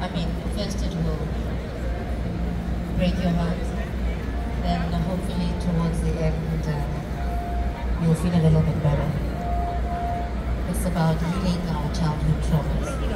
I mean, first it will break your heart, then hopefully towards the end you'll feel a little bit better. It's about healing our childhood traumas.